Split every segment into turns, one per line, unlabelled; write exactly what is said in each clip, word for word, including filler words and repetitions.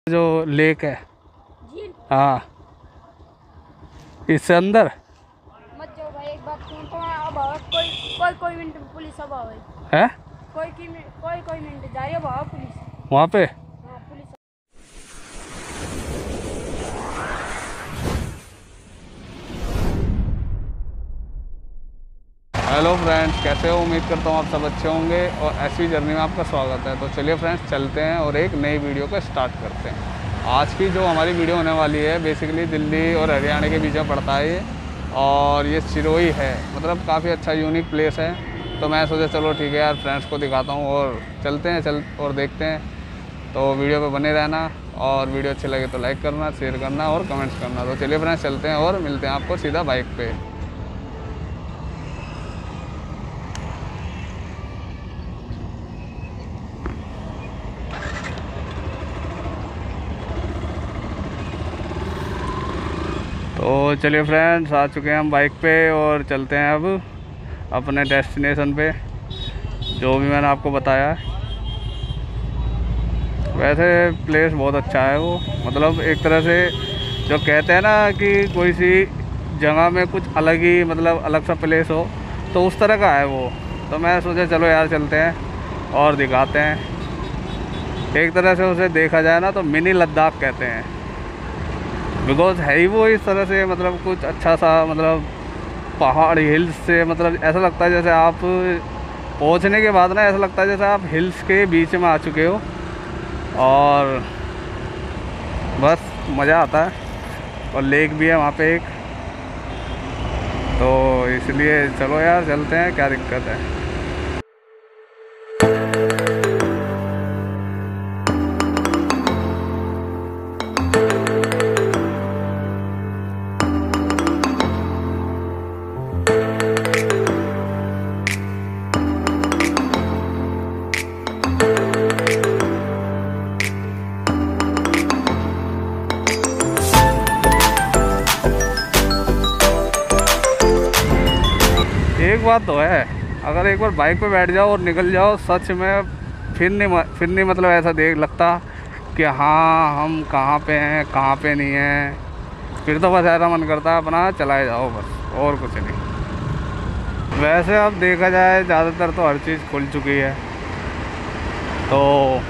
जो लेक है
झील।
हाँ, इससे अंदर
मत जाओ भाई, एक बात सुन तो अब आओ, कोई कोई कोई मिनट में पुलिस अब आओ
है
कोई की मिनट कोई कोई मिनट जा रही है, अब आओ पुलिस।
वहाँ पे।
हाँ पुलिस।
हेलो फ्रेंड्स, कैसे हो? उम्मीद करता हूँ आप सब अच्छे होंगे और ऐसी जर्नी में आपका स्वागत है। तो चलिए फ्रेंड्स, चलते हैं और एक नई वीडियो को स्टार्ट करते हैं। आज की जो हमारी वीडियो होने वाली है बेसिकली दिल्ली और हरियाणा के बीच में पड़ता है ये, और ये सिरोही है। मतलब काफ़ी अच्छा यूनिक प्लेस है। तो मैं सोचा चलो ठीक है यार, फ्रेंड्स को दिखाता हूँ और चलते हैं चल और देखते हैं। तो वीडियो पे बने रहना और वीडियो अच्छी लगे तो लाइक करना, शेयर करना और कमेंट्स करना। तो चलिए फ्रेंड्स, चलते हैं और मिलते हैं आपको सीधा बाइक पे। तो चलिए फ्रेंड्स, आ चुके हैं हम बाइक पे और चलते हैं अब अपने डेस्टिनेशन पे, जो भी मैंने आपको बताया। वैसे प्लेस बहुत अच्छा है वो, मतलब एक तरह से जो कहते हैं ना कि कोई सी जगह में कुछ अलग ही, मतलब अलग सा प्लेस हो, तो उस तरह का है वो। तो मैं सोचा चलो यार चलते हैं और दिखाते हैं। एक तरह से उसे देखा जाए ना तो मिनी लद्दाख कहते हैं, बिकॉज है ही वो इस तरह से, मतलब कुछ अच्छा सा, मतलब पहाड़ हिल्स से, मतलब ऐसा लगता है जैसे आप पहुंचने के बाद ना ऐसा लगता है जैसे आप हिल्स के बीच में आ चुके हो और बस मज़ा आता है। और लेक भी है वहाँ पे एक, तो इसलिए चलो यार चलते हैं, क्या दिक्कत है। एक बात तो है, अगर एक बार बाइक पे बैठ जाओ और निकल जाओ, सच में फिर नहीं फिर नहीं मतलब ऐसा देख लगता कि हाँ हम कहाँ पे हैं कहाँ पे नहीं हैं। फिर तो बस ऐसा मन करता है अपना चलाए जाओ बस, और कुछ नहीं। वैसे अब देखा जाए ज़्यादातर तो हर चीज़ खुल चुकी है, तो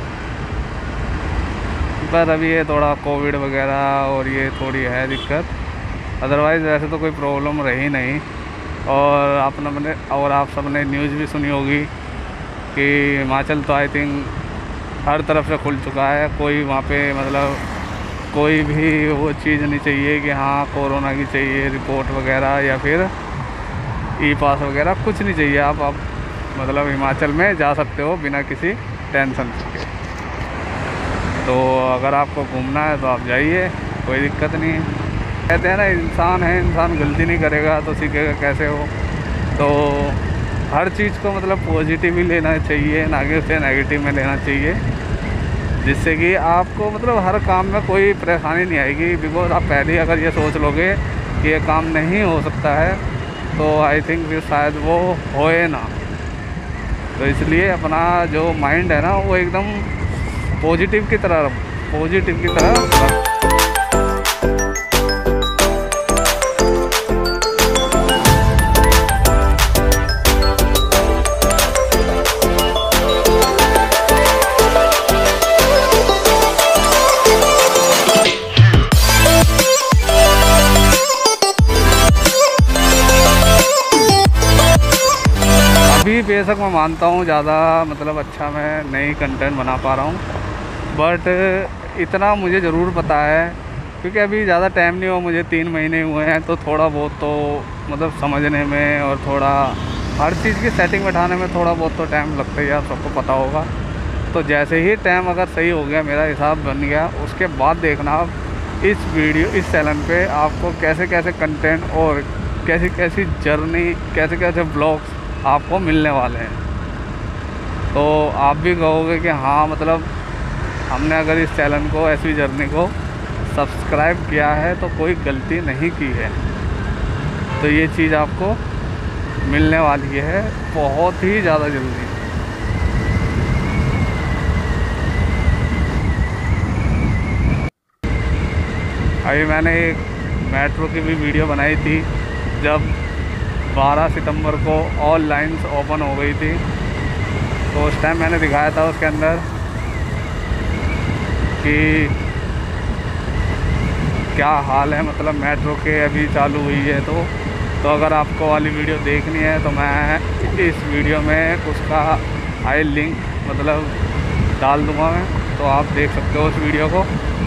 बस अभी ये थोड़ा कोविड वगैरह और ये थोड़ी है दिक्कत, अदरवाइज़ वैसे तो कोई प्रॉब्लम रही नहीं। और आपने मैंने और आप सब ने न्यूज़ भी सुनी होगी कि हिमाचल तो आई थिंक हर तरफ से खुल चुका है। कोई वहाँ पे मतलब कोई भी वो चीज़ नहीं चाहिए कि हाँ कोरोना की चाहिए रिपोर्ट वगैरह या फिर ई पास वगैरह, कुछ नहीं चाहिए। आप आप मतलब हिमाचल में जा सकते हो बिना किसी टेंशन के। तो अगर आपको घूमना है तो आप जाइए, कोई दिक्कत नहीं है। कहते हैं ना, इंसान है, इंसान गलती नहीं करेगा तो सीखेगा कैसे हो। तो हर चीज़ को मतलब पॉजिटिव ही लेना चाहिए, ना कि उसे नेगेटिव में लेना चाहिए, जिससे कि आपको मतलब हर काम में कोई परेशानी नहीं आएगी। बिकॉज आप पहले ही अगर ये सोच लोगे कि ये काम नहीं हो सकता है तो आई थिंक फिर शायद वो होए ना। तो इसलिए अपना जो माइंड है ना वो एकदम पॉजिटिव की तरह पॉजिटिव की तरह अभी बेशक मैं मानता हूँ ज़्यादा मतलब अच्छा मैं नई कंटेंट बना पा रहा हूँ, बट इतना मुझे ज़रूर पता है क्योंकि अभी ज़्यादा टाइम नहीं हुआ मुझे, तीन महीने हुए हैं। तो थोड़ा बहुत तो मतलब समझने में और थोड़ा हर चीज़ की सेटिंग बैठाने में थोड़ा बहुत तो टाइम लगता ही है, आप सबको पता होगा। तो जैसे ही टाइम अगर सही हो गया, मेरा हिसाब बन गया, उसके बाद देखना आप इस वीडियो इस चैनल पे आपको कैसे कैसे कंटेंट और कैसी कैसी जर्नी, कैसे कैसे ब्लॉग्स आपको मिलने वाले हैं। तो आप भी कहोगे कि हाँ मतलब हमने अगर इस चैनल को, ऐसी जर्नी को सब्सक्राइब किया है तो कोई गलती नहीं की है। तो ये चीज़ आपको मिलने वाली है बहुत ही ज़्यादा जल्दी। अभी मैंने एक मेट्रो की भी वीडियो बनाई थी जब बारह सितंबर को ऑल लाइन्स ओपन हो गई थी, तो उस टाइम मैंने दिखाया था उसके अंदर कि क्या हाल है, मतलब मेट्रो के अभी चालू हुई है। तो तो अगर आपको वाली वीडियो देखनी है तो मैं इस वीडियो में उसका आई लिंक मतलब डाल दूँगा मैं, तो आप देख सकते हो उस वीडियो को।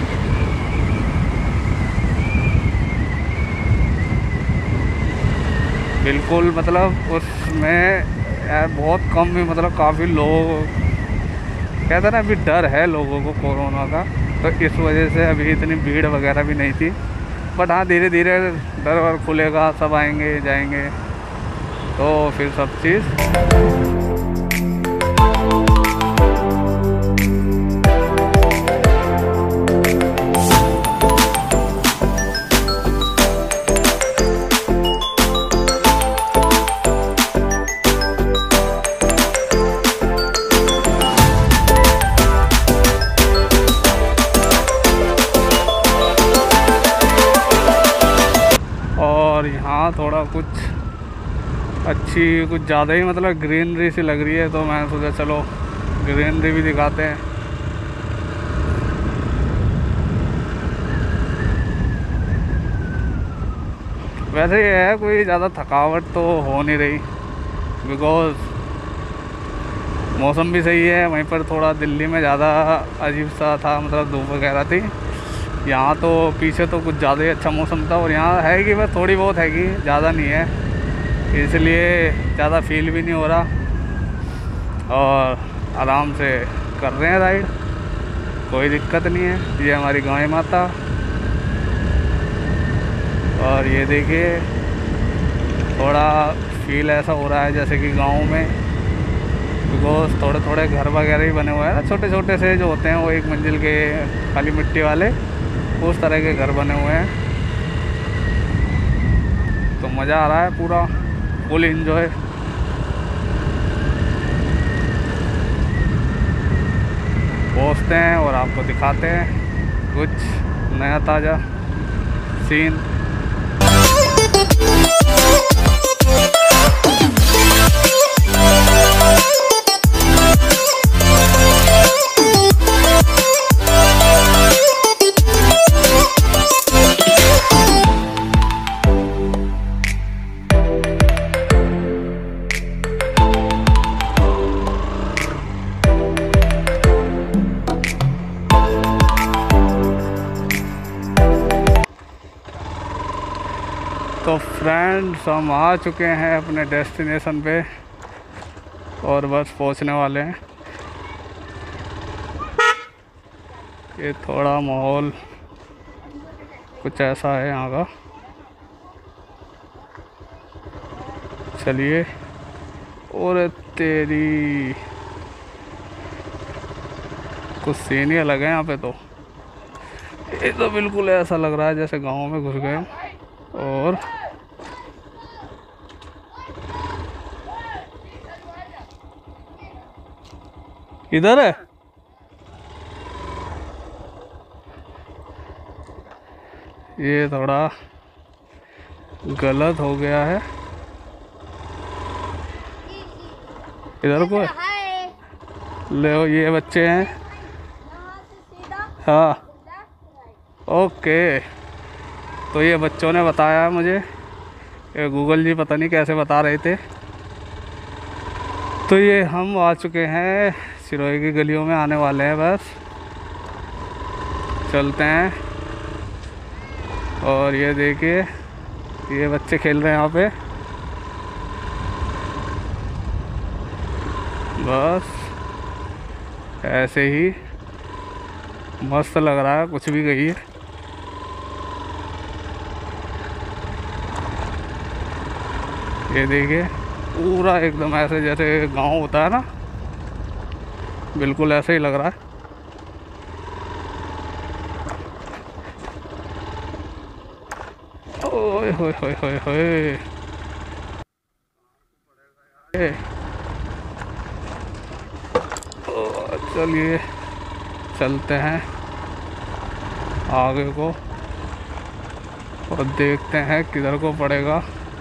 बिल्कुल मतलब उसमें बहुत कम ही मतलब काफ़ी लोग कहते हैं ना, अभी डर है लोगों को कोरोना का, तो इस वजह से अभी इतनी भीड़ वगैरह भी नहीं थी। बट हाँ, धीरे धीरे दर वर खुलेगा, सब आएंगे जाएंगे तो फिर सब चीज़। और यहाँ थोड़ा कुछ अच्छी कुछ ज़्यादा ही मतलब ग्रीनरी सी लग रही है, तो मैं सोचा चलो ग्रीनरी भी दिखाते हैं। वैसे ये है, कोई ज़्यादा थकावट तो हो नहीं रही, बिकॉज मौसम भी सही है। वहीं पर थोड़ा दिल्ली में ज़्यादा अजीब सा था, मतलब धूप वगैरह थी। यहाँ तो पीछे तो कुछ ज़्यादा ही अच्छा मौसम था, और यहाँ है कि बस थोड़ी बहुत है कि ज़्यादा नहीं है, इसलिए ज़्यादा फील भी नहीं हो रहा और आराम से कर रहे हैं राइड, कोई दिक्कत नहीं है। ये हमारी गाय माता, और ये देखिए थोड़ा फील ऐसा हो रहा है जैसे कि गांव में, बिकॉज थोड़े थोड़े घर वगैरह ही बने हुए हैं ना, छोटे छोटे से जो होते हैं वो एक मंजिल के खाली मिट्टी वाले, उस तरह के घर बने हुए हैं। तो मज़ा आ रहा है, पूरा फुल एंजॉय। पहुँचते हैं और आपको दिखाते हैं कुछ नया ताज़ा सीन। तो फ्रेंड्स, हम आ चुके हैं अपने डेस्टिनेशन पे और बस पहुंचने वाले हैं। ये थोड़ा माहौल कुछ ऐसा है यहाँ का। चलिए, और तेरी कुछ सीन ही अलग है यहाँ पे। तो ये तो बिल्कुल ऐसा लग रहा है जैसे गांव में घुस गए। और इधर है, ये थोड़ा गलत हो गया है। इधर को है, ले ये बच्चे हैं। हाँ ओके, तो ये बच्चों ने बताया मुझे, ये गूगल जी पता नहीं कैसे बता रहे थे। तो ये हम आ चुके हैं, सिरोही की गलियों में आने वाले हैं, बस चलते हैं। और ये देखिए, ये बच्चे खेल रहे हैं यहाँ पे, बस ऐसे ही मस्त लग रहा है, कुछ भी कहिए। ये देखिए पूरा एकदम ऐसे जैसे गांव होता है ना, बिल्कुल ऐसे ही लग रहा है। ओए होए होए होए होए, चलिए चलते हैं आगे को। और देखते हैं किधर को पड़ेगा।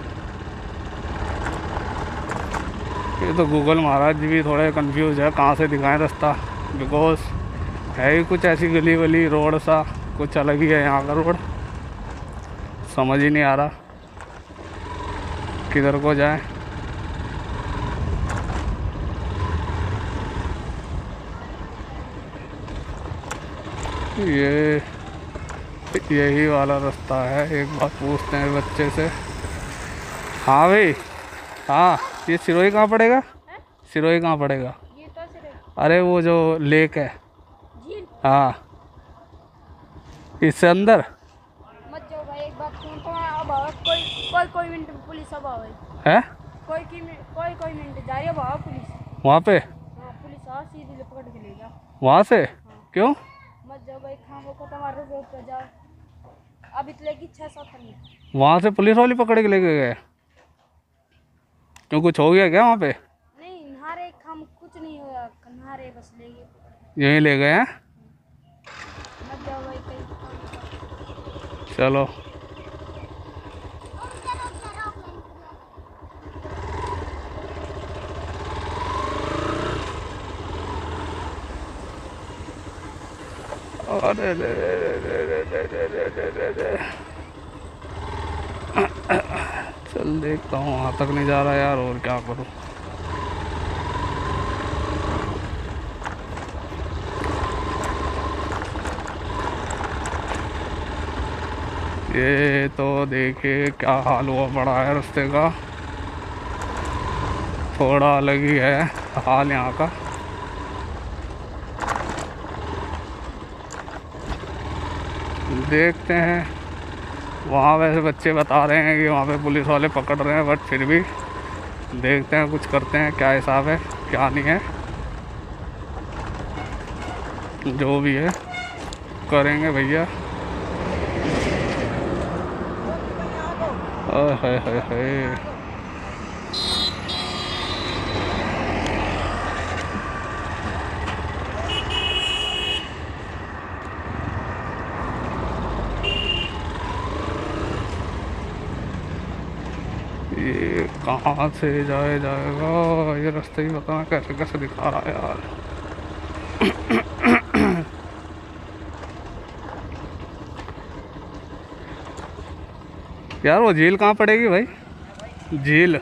ये तो गूगल महाराज जी भी थोड़े कंफ्यूज है कहाँ से दिखाएं रास्ता, बिकॉज है ही कुछ ऐसी गली वली रोड सा कुछ अलग ही है यहाँ का रोड, समझ ही नहीं आ रहा किधर को जाए। ये यही वाला रास्ता है, एक बात पूछते हैं बच्चे से। हाँ भाई, हाँ ये सिरोही कहाँ पड़ेगा? सिरोही कहाँ पड़ेगा?
ये तो सिर्फ
अरे वो जो लेक है,
झील।
हाँ इससे अंदर।
मत जाओ भाई, एक बात सुन तो अब आओ, कोई कोई कोई मिनट में पुलिस अब आओ
है
कोई की मिनट कोई कोई मिनट जा रही है, अब आओ पुलिस।
वहाँ पे?
हाँ पुलिस आओ, सीधे ले पकड़ के ले जाओ
वहाँ से? क्यों?
मत जाओ भाई, खामो को तुम्हारे रोड पे जाओ, अब इतने की छः सात नहीं।
वहाँ से पुलिस वाली पकड़ के लेके गए? क्यों कुछ हो गया क्या वहाँ पे?
नहीं नहारे खाम कुछ नहीं हुआ, नहारे बस ले गए।
यहीं ले गए हैं?
मत जाओ भाई कहीं।
चलो अरे रे रे रे रे रे रे रे रे रे रे। चल देखता हूँ, वहाँ तक नहीं जा रहा यार, और क्या करूँ। ये तो देखिए क्या हाल हुआ पड़ा है रास्ते का, थोड़ा अलग ही है हाल यहाँ का। देखते हैं, वहाँ वैसे बच्चे बता रहे हैं कि वहाँ पे पुलिस वाले पकड़ रहे हैं, बट फिर भी देखते हैं, कुछ करते हैं, क्या हिसाब है क्या नहीं है, जो भी है करेंगे भैया। हाय हाय हाय, ये कहाँ से जाया जाएगा? ये रास्ते ही पता नहीं कैसे कैसे दिखा रहा है यार। यार वो झील कहाँ पड़ेगी भाई? झील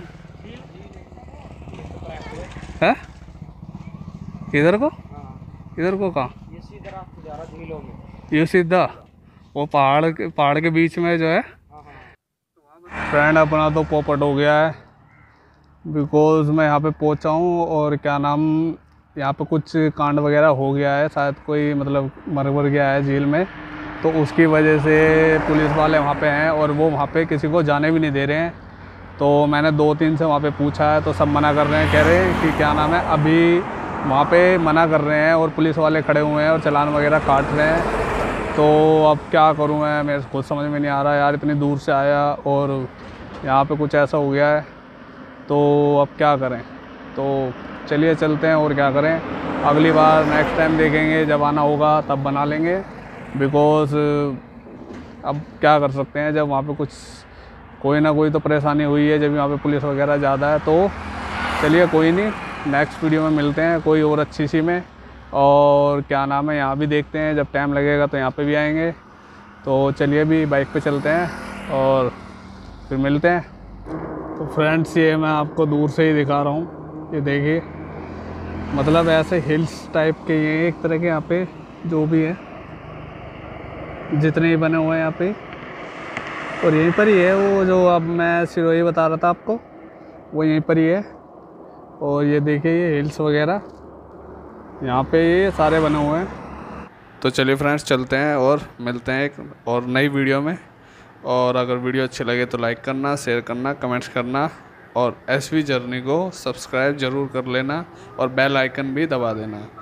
है इधर को? इधर को कहाँ?
ये सीधा रास्ता जा रहा झीलों में।
ये सीधा वो पहाड़ के पहाड़ के बीच में जो है। फ्रेंड अपना तो पोपट हो गया है, बिकॉज़ मैं यहाँ पे पहुँचा हूँ और क्या नाम, यहाँ पे कुछ कांड वगैरह हो गया है, शायद कोई मतलब मर मर गया है झील में, तो उसकी वजह से पुलिस वाले वहाँ पे हैं और वो वहाँ पे किसी को जाने भी नहीं दे रहे हैं। तो मैंने दो तीन से वहाँ पे पूछा है तो सब मना कर रहे हैं, कह रहे हैं कि क्या नाम है, अभी वहाँ पे मना कर रहे हैं और पुलिस वाले खड़े हुए हैं और चालान वगैरह काट रहे हैं। तो अब क्या करूँ मैं, मेरे खुद समझ में नहीं आ रहा यार, इतनी दूर से आया और यहाँ पे कुछ ऐसा हो गया है, तो अब क्या करें। तो चलिए चलते हैं, और क्या करें, अगली बार नेक्स्ट टाइम देखेंगे, जब आना होगा तब बना लेंगे, बिकॉज़ अब क्या कर सकते हैं, जब वहाँ पे कुछ कोई ना कोई तो परेशानी हुई है, जब यहाँ पे पुलिस वगैरह ज़्यादा है। तो चलिए कोई नहीं, नेक्स्ट वीडियो में मिलते हैं कोई और अच्छी सी में, और क्या नाम है, यहाँ भी देखते हैं, जब टाइम लगेगा तो यहाँ पे भी आएंगे। तो चलिए अभी बाइक पे चलते हैं और फिर मिलते हैं। तो फ्रेंड्स ये मैं आपको दूर से ही दिखा रहा हूँ, ये देखिए, मतलब ऐसे हिल्स टाइप के ये एक तरह के यहाँ पे जो भी है, जितने ही बने हुए हैं यहाँ पे, और यहीं पर ही है वो जो अब मैं सिरोही बता रहा था आपको, वो यहीं पर ही है। और ये देखिए ये हिल्स वगैरह यहाँ पे ये सारे बने हुए हैं। तो चलिए फ्रेंड्स चलते हैं और मिलते हैं एक और नई वीडियो में। और अगर वीडियो अच्छी लगे तो लाइक करना, शेयर करना, कमेंट्स करना, और एस वी जर्नी को सब्सक्राइब ज़रूर कर लेना और बेल आइकन भी दबा देना।